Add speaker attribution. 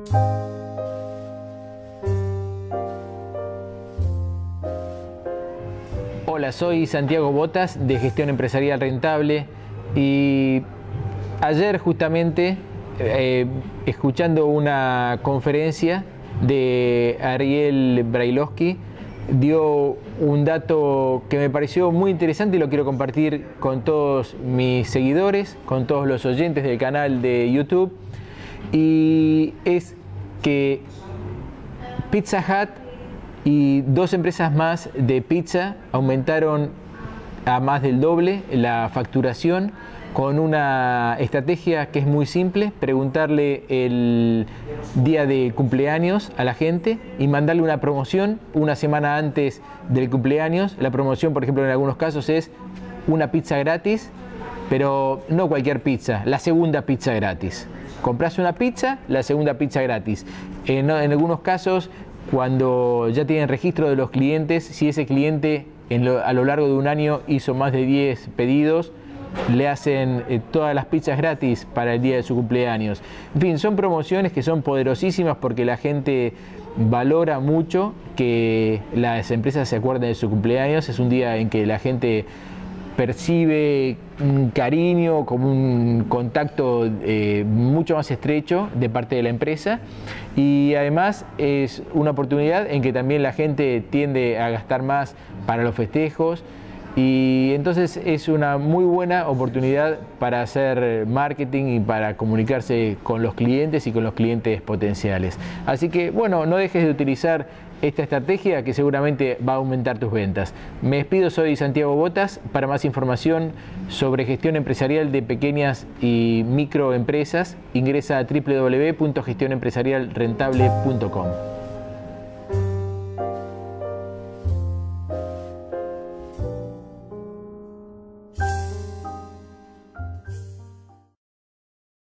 Speaker 1: Hola, soy Santiago Botas de Gestión Empresarial Rentable y ayer justamente escuchando una conferencia de Ariel Brailovsky dio un dato que me pareció muy interesante y lo quiero compartir con todos mis seguidores, con todos los oyentes del canal de YouTube, y es que Pizza Hut y dos empresas más de pizza aumentaron a más del doble la facturación con una estrategia que es muy simple: preguntarle el día de cumpleaños a la gente y mandarle una promoción una semana antes del cumpleaños. La promoción, por ejemplo, en algunos casos es una pizza gratis, pero no cualquier pizza, la segunda pizza gratis. Compras una pizza, la segunda pizza gratis. En algunos casos, cuando ya tienen registro de los clientes, si ese cliente a lo largo de un año hizo más de 10 pedidos, le hacen todas las pizzas gratis para el día de su cumpleaños. En fin, son promociones que son poderosísimas porque la gente valora mucho que las empresas se acuerden de su cumpleaños. Es un día en que la gente percibe un cariño, como un contacto mucho más estrecho de parte de la empresa, y además es una oportunidad en que también la gente tiende a gastar más para los festejos, y entonces es una muy buena oportunidad para hacer marketing y para comunicarse con los clientes y con los clientes potenciales. Así que bueno, no dejes de utilizar esta estrategia que seguramente va a aumentar tus ventas. Me despido, soy Santiago Botas. Para más información sobre gestión empresarial de pequeñas y microempresas, ingresa a www.gestionempresarialrentable.com.